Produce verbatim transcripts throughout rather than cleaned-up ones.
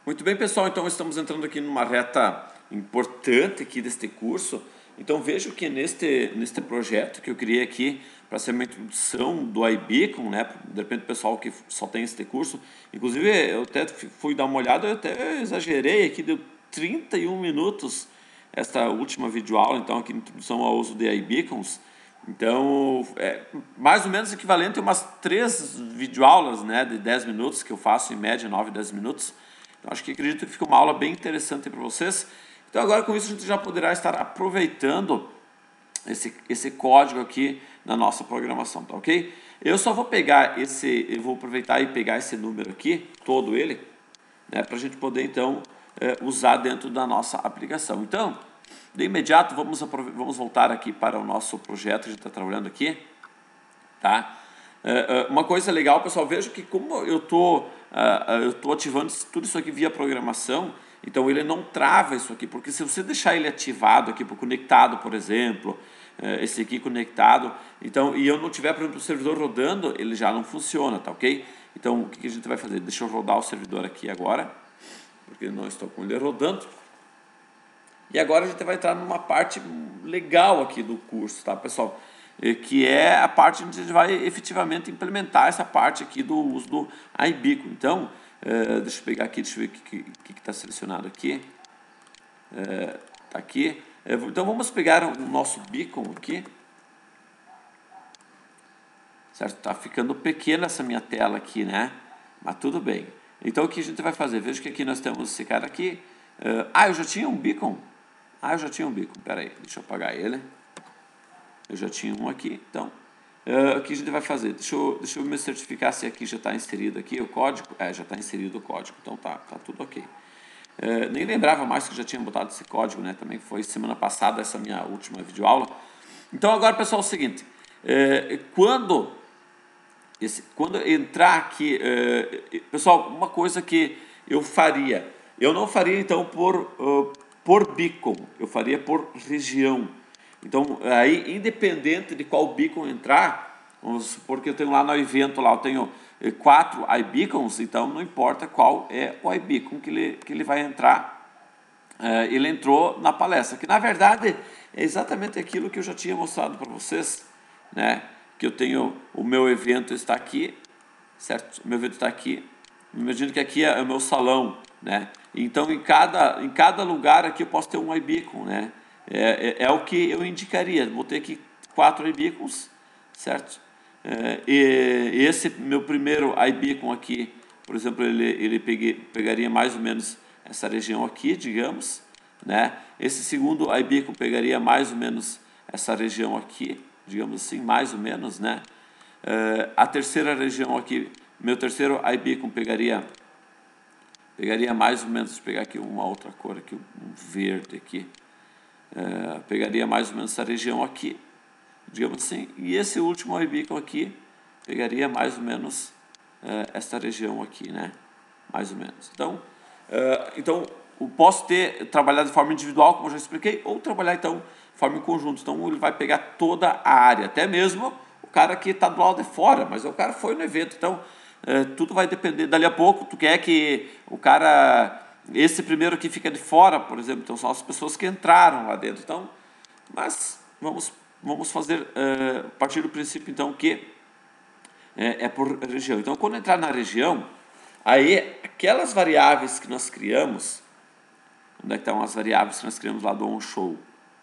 Muito bem, pessoal, então estamos entrando aqui numa reta importante aqui deste curso. Então vejo que neste, neste projeto que eu criei aqui para ser uma introdução do iBeacon, né? De repente o pessoal que só tem este curso, inclusive eu até fui dar uma olhada, eu até exagerei aqui, deu trinta e um minutos esta última videoaula, então aqui introdução ao uso de iBeacons. Então, é mais ou menos equivalente a umas três videoaulas, né, de dez minutos, que eu faço em média nove, dez minutos. Então, acho que acredito que fica uma aula bem interessante para vocês. Então, agora com isso a gente já poderá estar aproveitando esse, esse código aqui na nossa programação, tá ok? Eu só vou pegar esse, eu vou aproveitar e pegar esse número aqui, todo ele, né, para a gente poder então é, usar dentro da nossa aplicação. Então, de imediato, vamos, vamos voltar aqui para o nosso projeto que a gente está trabalhando aqui, tá? Uh, uh, uma coisa legal, pessoal, veja que como eu tô, uh, uh, eu tô ativando tudo isso aqui via programação, então ele não trava isso aqui, porque se você deixar ele ativado aqui, por conectado, por exemplo, uh, esse aqui conectado, então, e eu não tiver, por exemplo, o servidor rodando, ele já não funciona, tá ok? Então, o que a gente vai fazer? Deixa eu rodar o servidor aqui agora, porque não estou com ele rodando. E agora a gente vai entrar numa parte legal aqui do curso, tá, pessoal? Que é a parte onde a gente vai efetivamente implementar essa parte aqui do uso do iBeacon. Então, é, deixa eu pegar aqui, deixa eu ver o que está selecionado aqui. Está é, aqui. É, então, vamos pegar o nosso beacon aqui. Certo? Está ficando pequena essa minha tela aqui, né? Mas tudo bem. Então, o que a gente vai fazer? Veja que aqui nós temos esse cara aqui. É, ah, eu já tinha um beacon? Ah, eu já tinha um beacon. Espera aí, deixa eu apagar ele. Eu já tinha um aqui. Então, uh, o que a gente vai fazer? Deixa eu, deixa eu me certificar se aqui já está inserido aqui o código. É, já está inserido o código. Então, tá, tá tudo ok. Uh, nem lembrava mais que eu já tinha botado esse código, né? Também foi semana passada essa minha última videoaula. Então, agora, pessoal, é o seguinte. Uh, quando, esse, quando entrar aqui... Uh, pessoal, uma coisa que eu faria. Eu não faria, então, por... Uh, por beacon, eu faria por região. Então, aí, independente de qual beacon entrar, vamos supor que eu tenho lá no evento, lá eu tenho quatro iBeacons, então não importa qual é o iBeacon que ele, que ele vai entrar, uh, ele entrou na palestra, que na verdade é exatamente aquilo que eu já tinha mostrado para vocês, né? Que eu tenho, o meu evento está aqui, certo? O meu evento está aqui, imagino que aqui é o meu salão, né? Então, em cada, em cada lugar aqui eu posso ter um iBeacon, né? É, é, é o que eu indicaria. Vou ter aqui quatro iBeacons, certo? É, e esse meu primeiro iBeacon aqui, por exemplo, ele, ele pegue, pegaria mais ou menos essa região aqui, digamos, né? Esse segundo iBeacon pegaria mais ou menos essa região aqui, digamos assim, mais ou menos, né? É, a terceira região aqui, meu terceiro iBeacon pegaria... Pegaria mais ou menos, deixa eu pegar aqui uma outra cor, aqui, um verde aqui. É, pegaria mais ou menos essa região aqui, digamos assim. E esse último iBeacon aqui, pegaria mais ou menos é, essa região aqui, né? Mais ou menos. Então, é, então, eu posso ter, trabalhar de forma individual, como eu já expliquei, ou trabalhar, então, de forma em conjunto. Então, ele vai pegar toda a área, até mesmo o cara que está do lado de fora, mas o cara foi no evento, então... É, tudo vai depender, dali a pouco tu quer que o cara, esse primeiro que fica de fora, por exemplo, então são as pessoas que entraram lá dentro, então, mas vamos, vamos fazer é, a partir do princípio então que é, é por região. Então quando entrar na região, aí aquelas variáveis que nós criamos, onde é que estão as variáveis que nós criamos lá do OnShow?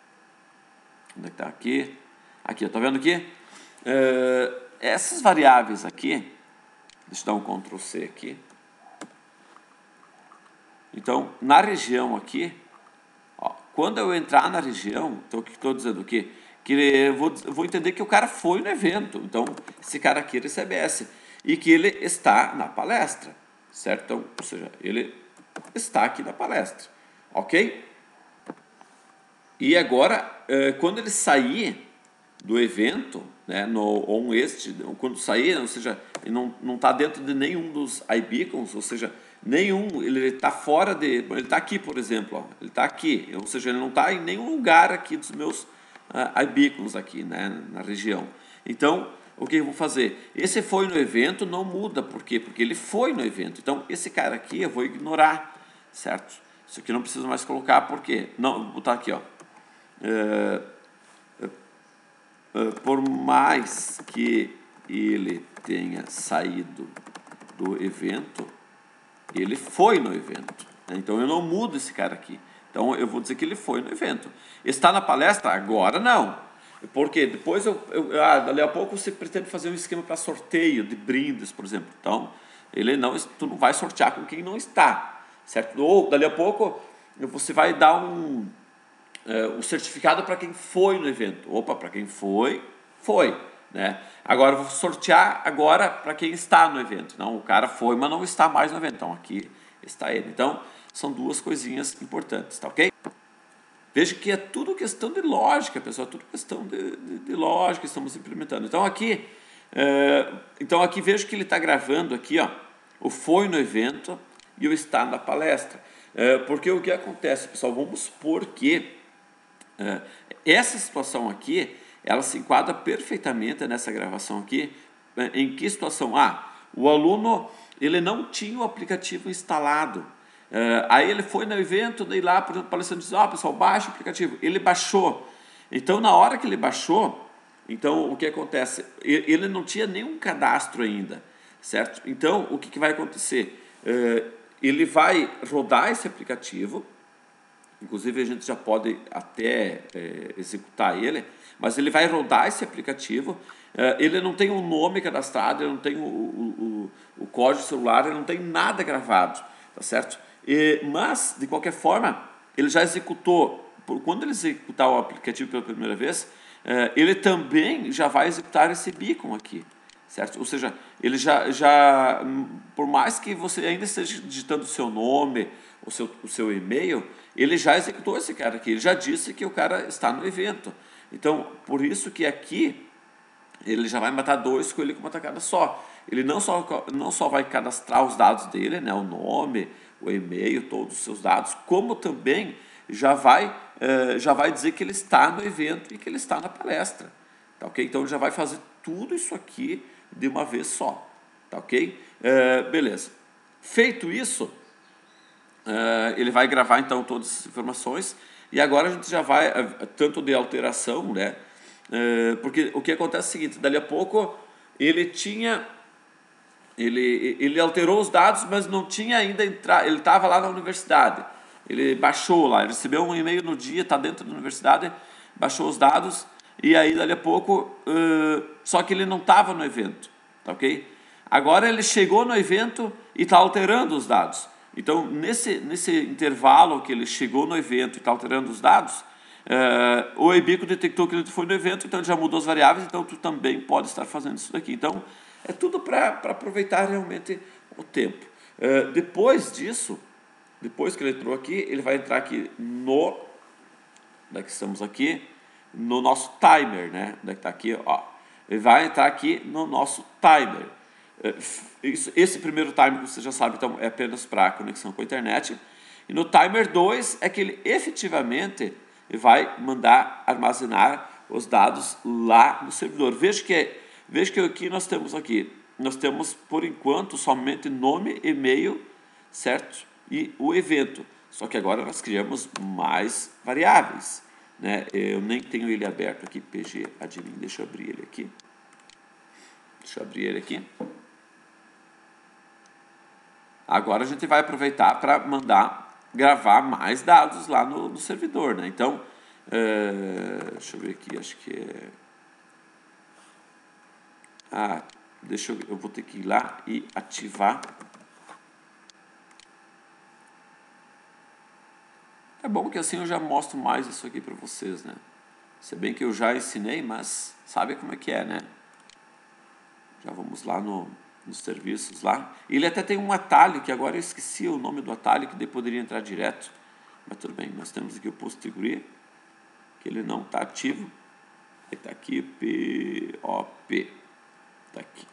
Onde é que está aqui? Aqui, está vendo aqui? É, essas variáveis aqui, deixa eu dar um control C aqui. Então, na região aqui, ó, quando eu entrar na região, então o que estou dizendo aqui? Que eu vou, eu vou entender que o cara foi no evento. Então, esse cara aqui recebe essa. E que ele está na palestra, certo? Então, ou seja, ele está aqui na palestra, ok? E agora, quando ele sair do evento, né, no on este, quando sair, ou seja, ele não está dentro de nenhum dos iBeacons, ou seja, nenhum, ele está fora de, ele está aqui, por exemplo, ó, ele está aqui, ou seja, ele não está em nenhum lugar aqui dos meus uh, iBeacons aqui, né, na região. Então, o que eu vou fazer? Esse foi no evento, não muda, por quê? Porque ele foi no evento, então esse cara aqui eu vou ignorar, certo? Isso aqui não preciso mais colocar, porque não, vou botar aqui, ó. É, é, é, por mais que ele tenha saído do evento, ele foi no evento, né? Então eu não mudo esse cara aqui. Então eu vou dizer que ele foi no evento. Está na palestra? Agora não. Porque depois eu, eu ah, dali a pouco você pretende fazer um esquema para sorteio de brindes, por exemplo. Então ele não, tu não vai sortear com quem não está, certo? Ou dali a pouco você vai dar um, é, um certificado para quem foi no evento. Opa, para quem foi, foi, né? Agora eu vou sortear agora para quem está no evento. Não, o cara foi, mas não está mais no evento. Então aqui está ele. Então são duas coisinhas importantes, tá ok? Veja que é tudo questão de lógica, pessoal, é tudo questão de, de, de lógica que estamos implementando. Então aqui, é, então aqui vejo que ele está gravando aqui, ó, o foi no evento e o está na palestra. É, porque o que acontece, pessoal, vamos supor que é, essa situação aqui, ela se enquadra perfeitamente nessa gravação aqui. Em que situação? Ah, o aluno ele não tinha o aplicativo instalado. Uh, aí ele foi no evento, daí lá, por exemplo, o palestrante diz, ó, oh, pessoal, baixa o aplicativo. Ele baixou. Então, na hora que ele baixou, então, o que acontece? Ele não tinha nenhum cadastro ainda, certo? Então, o que, que vai acontecer? Uh, ele vai rodar esse aplicativo, inclusive a gente já pode até é, executar ele, mas ele vai rodar esse aplicativo, é, ele não tem um nome cadastrado, ele não tem o, o, o, o código celular, ele não tem nada gravado, tá certo? E, mas, de qualquer forma, ele já executou, quando ele executar o aplicativo pela primeira vez, é, ele também já vai executar esse beacon aqui, certo? Ou seja, ele já, já, por mais que você ainda esteja digitando o seu nome, o seu, o seu e-mail, ele já executou esse cara aqui, ele já disse que o cara está no evento. Então, por isso que aqui, ele já vai matar dois coelhos com uma tacada só. Ele não só, não só vai cadastrar os dados dele, né, o nome, o e-mail, todos os seus dados, como também já vai, eh, já vai dizer que ele está no evento e que ele está na palestra. Tá, ok? Então, ele já vai fazer tudo isso aqui de uma vez só. Tá, ok? Eh, beleza. Feito isso, Uh, ele vai gravar então todas as informações e agora a gente já vai, uh, tanto de alteração, né? Uh, porque o que acontece é o seguinte, dali a pouco ele tinha, ele, ele alterou os dados, mas não tinha ainda entrado, ele estava lá na universidade, ele baixou lá, ele recebeu um e-mail no dia, está dentro da universidade, baixou os dados e aí dali a pouco, uh, só que ele não estava no evento, tá ok? Agora ele chegou no evento e está alterando os dados. Então, nesse, nesse intervalo que ele chegou no evento e está alterando os dados, uh, o eBeacon detectou que ele foi no evento, então ele já mudou as variáveis, então tu também pode estar fazendo isso daqui. Então, é tudo para aproveitar realmente o tempo. Uh, depois disso, depois que ele entrou aqui, ele vai entrar aqui no, onde é que estamos aqui, no nosso timer, né? Onde é que está aqui, ó. Ele vai entrar aqui no nosso timer. Esse primeiro timer, você já sabe, então, é apenas para conexão com a internet. E no timer dois é que ele efetivamente vai mandar armazenar os dados lá no servidor. Veja que, veja que aqui nós temos aqui, nós temos por enquanto somente nome, e-mail, certo? E o evento. Só que agora nós criamos mais variáveis, né? Eu nem tenho ele aberto aqui, P G admin, deixa eu abrir ele aqui. Deixa eu abrir ele aqui. Agora a gente vai aproveitar para mandar gravar mais dados lá no, no servidor, né? Então, é, deixa eu ver aqui, acho que é... Ah, deixa eu, eu vou ter que ir lá e ativar. É bom que assim eu já mostro mais isso aqui para vocês, né? Se bem que eu já ensinei, mas sabe como é que é, né? Já vamos lá no... nos serviços lá. Ele até tem um atalho, que agora eu esqueci o nome do atalho, que daí poderia entrar direto. Mas tudo bem, nós temos aqui o post degree, que ele não está ativo. Ele está aqui, P O P. Está aqui.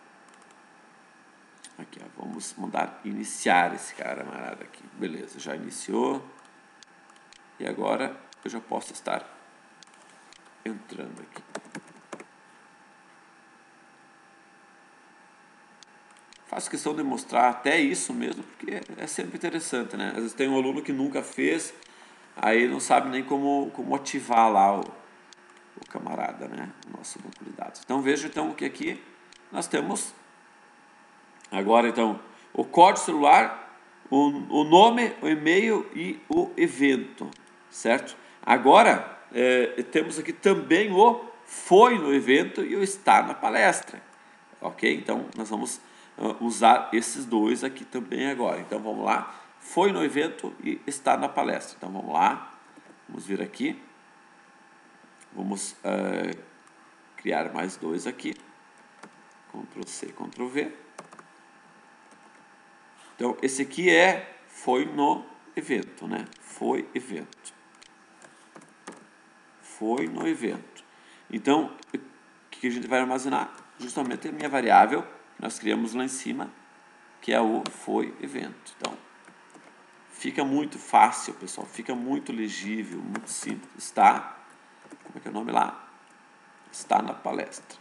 Aqui, ó, vamos mandar iniciar esse cara, camarada aqui. Beleza, já iniciou. E agora eu já posso estar entrando aqui. faço questão de mostrar até isso mesmo, porque é sempre interessante, né? Às vezes tem um aluno que nunca fez, aí não sabe nem como, como ativar lá o, o camarada, né? O nosso banco de dados. Então veja então que aqui nós temos agora então o código celular, o, o nome, o e-mail e o evento, certo? Agora é, temos aqui também o foi no evento e o está na palestra, ok? Então nós vamos usar esses dois aqui também agora. Então vamos lá, foi no evento e está na palestra. Então vamos lá, vamos vir aqui, vamos uh, criar mais dois aqui, control C, control V. Então esse aqui é foi no evento, né? Foi evento. Foi no evento. Então o que a gente vai armazenar? Justamente a minha variável nós criamos lá em cima, que é o foi evento. Então, fica muito fácil, pessoal, fica muito legível, muito simples. Está, como é que é o nome lá? Está na palestra.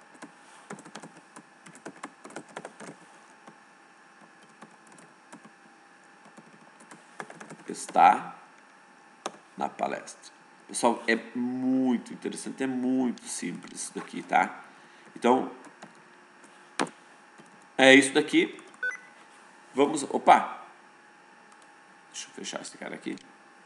Está na palestra. Pessoal, é muito interessante, é muito simples isso daqui, tá? Então, é isso daqui. Vamos, opa, deixa eu fechar esse cara aqui.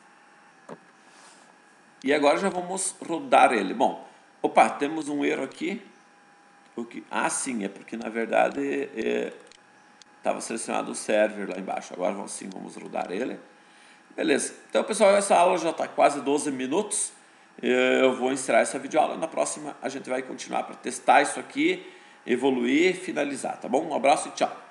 E agora já vamos rodar ele. Bom, opa, temos um erro aqui. O que, ah, sim, é porque na verdade estava é, selecionado o server lá embaixo. Agora vamos, sim, vamos rodar ele. Beleza. Então, pessoal, essa aula já está quase doze minutos. Eu vou encerrar essa videoaula. Na próxima a gente vai continuar para testar isso aqui, evoluir e finalizar, tá bom? Um abraço e tchau.